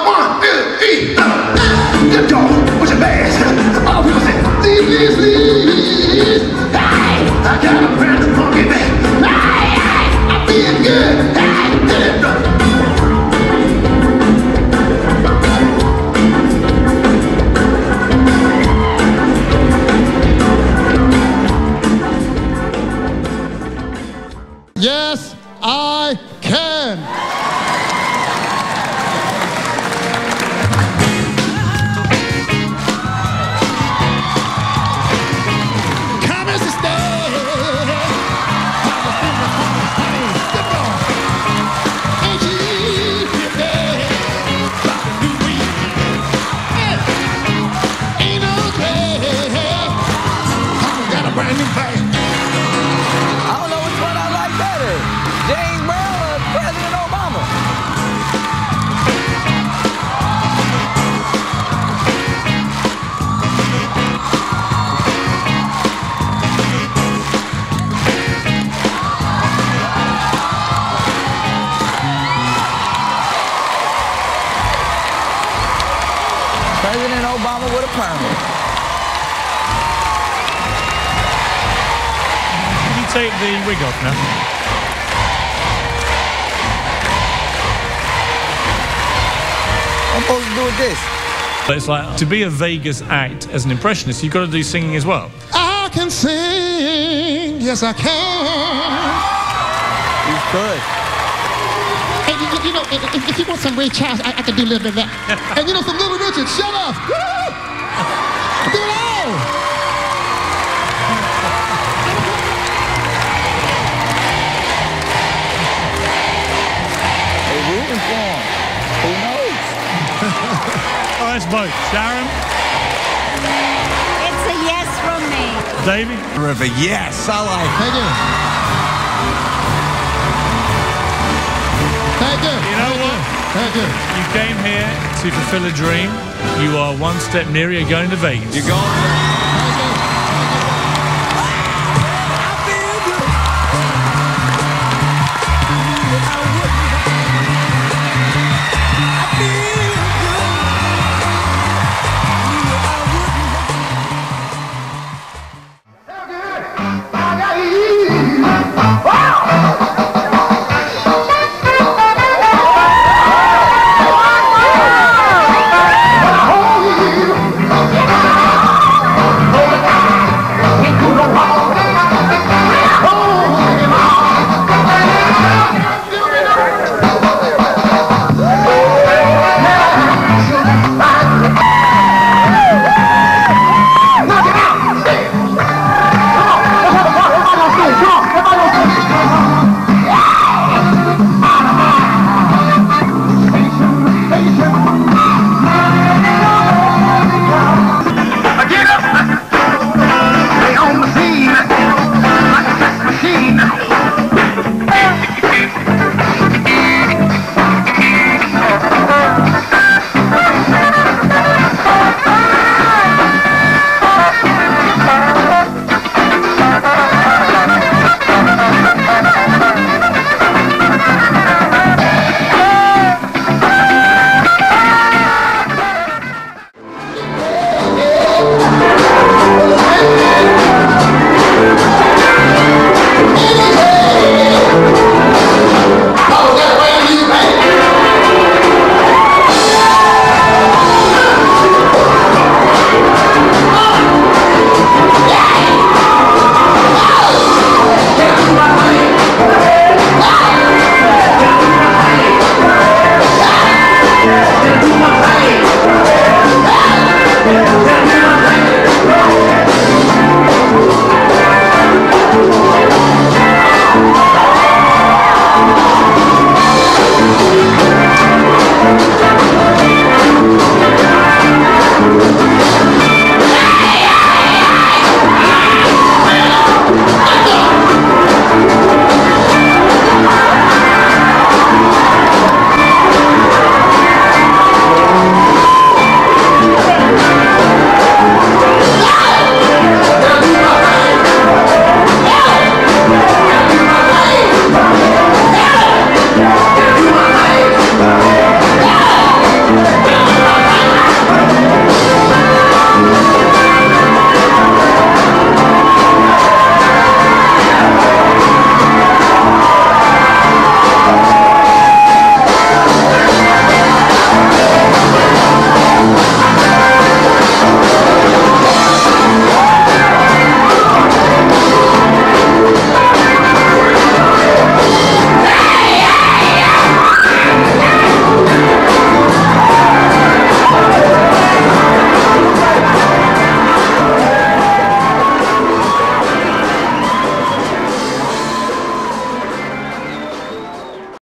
1, 2, 3. Good dog, what's your bass? All people say, please, please, please. Hey, I got a brand new funky thing. Hey, hey, I'm feeling good. Hey, yes, I can. Come as a stay. Ain't you there? Ain't no way. I got a brand new bag. I don't know which one I like better, James Brown or President Obama. President Obama with a permit. Take the wig off now. What I'm supposed to do with this? But it's like, to be a Vegas act as an impressionist, you've got to do singing as well. I can sing, yes I can. You could. And you know, if you want some Ray Charles, I can do a little bit of that. And you know, some Little Richard, shut up. Woo! Do it all. They rooting for him. Who knows? Oh, let's vote. Sharon? It's a yes from me. Davey? River, yes, I like it. Thank you. Thank you. You know what? Thank you. You came here to fulfill a dream. You are one step nearer going to Vegas. You're going there.